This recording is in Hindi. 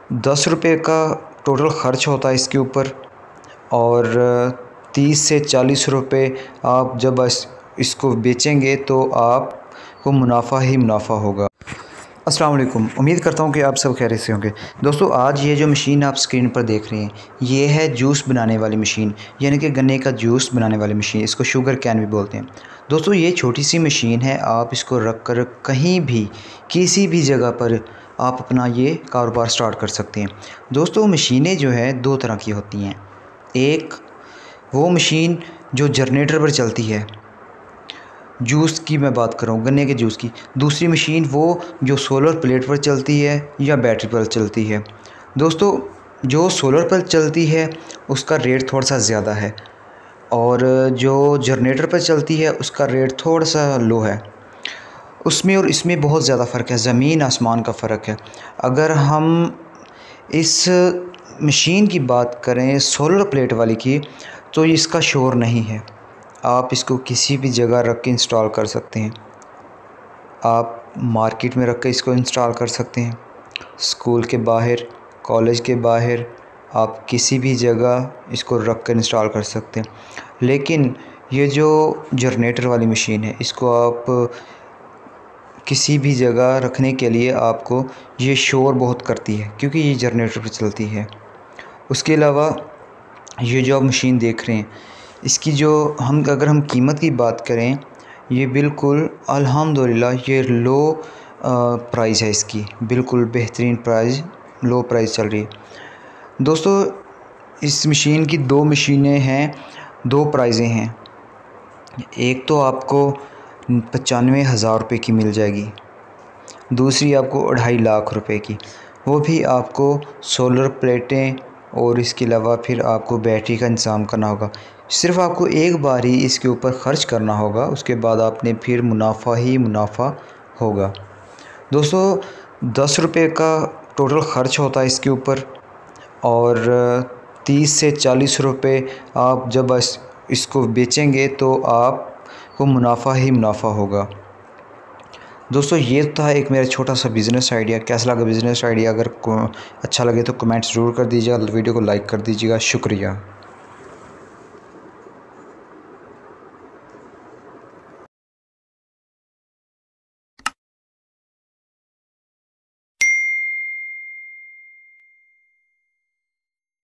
₹10 का टोटल ख़र्च होता है इसके ऊपर और 30 से ₹40 आप जब इसको बेचेंगे तो आपको मुनाफा ही मुनाफा होगा। अस्सलाम वालेकुम, उम्मीद करता हूँ कि आप सब खैरियत से होंगे। दोस्तों, आज ये जो मशीन आप स्क्रीन पर देख रहे हैं, ये है जूस बनाने वाली मशीन, यानी कि गन्ने का जूस बनाने वाली मशीन। इसको शुगर कैन भी बोलते हैं। दोस्तों, ये छोटी सी मशीन है, आप इसको रख कर कहीं भी किसी भी जगह पर आप अपना ये कारोबार स्टार्ट कर सकते हैं। दोस्तों, मशीनें जो है 2 तरह की होती हैं। एक वो मशीन जो जनरेटर पर चलती है, जूस की मैं बात कर रहा हूँ, गन्ने के जूस की। दूसरी मशीन वो जो सोलर प्लेट पर चलती है या बैटरी पर चलती है। दोस्तों, जो सोलर पर चलती है उसका रेट थोड़ा सा ज़्यादा है और जो जनरेटर पर चलती है उसका रेट थोड़ा सा लो है। उसमें और इसमें बहुत ज़्यादा फ़र्क है, ज़मीन आसमान का फ़र्क है। अगर हम इस मशीन की बात करें सोलर प्लेट वाली की, तो इसका शोर नहीं है। आप इसको किसी भी जगह रख के इंस्टॉल कर सकते हैं। आप मार्केट में रख के इसको इंस्टॉल कर सकते हैं, स्कूल के बाहर, कॉलेज के बाहर, आप किसी भी जगह इसको रख कर इंस्टॉल कर सकते हैं। लेकिन ये जो जनरेटर वाली मशीन है, इसको आप किसी भी जगह रखने के लिए आपको ये शोर बहुत करती है, क्योंकि ये जनरेटर पर चलती है। उसके अलावा ये जो आप मशीन देख रहे हैं, इसकी जो अगर हम कीमत की बात करें, ये बिल्कुल अल्हम्दुलिल्लाह ये लो प्राइस है इसकी, बिल्कुल बेहतरीन प्राइस, लो प्राइस चल रही है। दोस्तों, इस मशीन की 2 मशीनें हैं, 2 प्राइजें हैं। एक तो आपको 95,000 रुपये की मिल जाएगी, दूसरी आपको 2.5 लाख रुपए की। वो भी आपको सोलर प्लेटें और इसके अलावा फिर आपको बैटरी का इंतज़ाम करना होगा। सिर्फ़ आपको एक बार ही इसके ऊपर ख़र्च करना होगा, उसके बाद आपने फिर मुनाफा ही मुनाफा होगा। दोस्तों, ₹10 का टोटल ख़र्च होता है इसके ऊपर और 30 से ₹40 आप जब इसको बेचेंगे तो आपको मुनाफा ही मुनाफा होगा। दोस्तों, ये था एक मेरा छोटा सा बिज़नेस आइडिया। कैसा लगा बिज़नेस आइडिया? अगर अच्छा लगे तो कमेंट ज़रूर कर दीजिएगा, वीडियो को लाइक कर दीजिएगा। शुक्रिया।